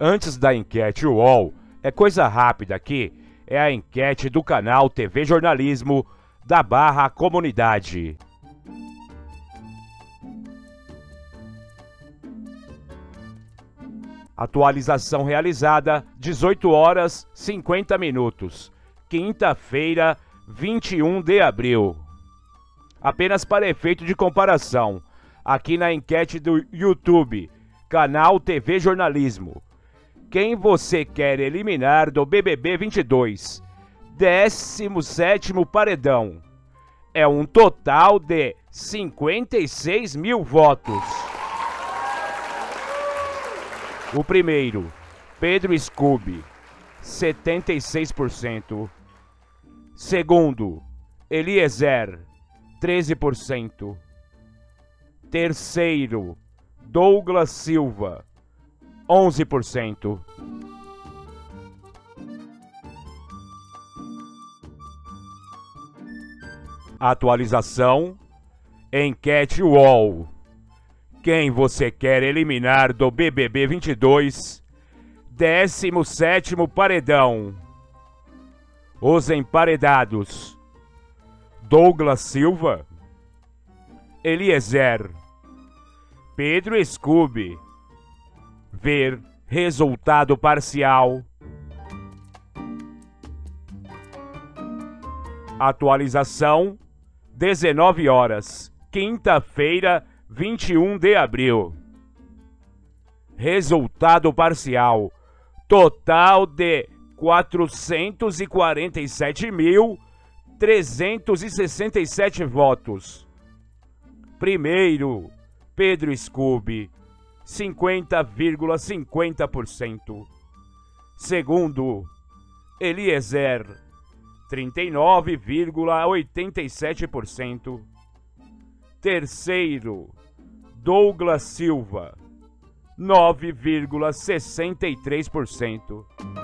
Antes da enquete UOL, é coisa rápida aqui, é a enquete do canal TV Jornalismo da Barra Comunidade. Atualização realizada 18 horas 50 minutos, quinta-feira, 21 de abril. Apenas para efeito de comparação, aqui na enquete do YouTube, canal TV Jornalismo, quem você quer eliminar do BBB 22? 17º paredão. É um total de 56 mil votos. O primeiro, Pedro Scooby, 76%. Segundo, Eliezer, 13%. Terceiro, Douglas Silva, 11%. Atualização, enquete UOL. Quem você quer eliminar do BBB 22? 17º paredão. Os emparedados: Douglas Silva, Eliezer, Pedro Scooby. Ver resultado parcial. Atualização 19 horas, quinta-feira, 21 de abril. Resultado parcial: total de 447.367 votos. Primeiro, Pedro Scooby, 50,50%. Segundo, Eliezer, 39,87%. Terceiro, Douglas Silva, 9,63%.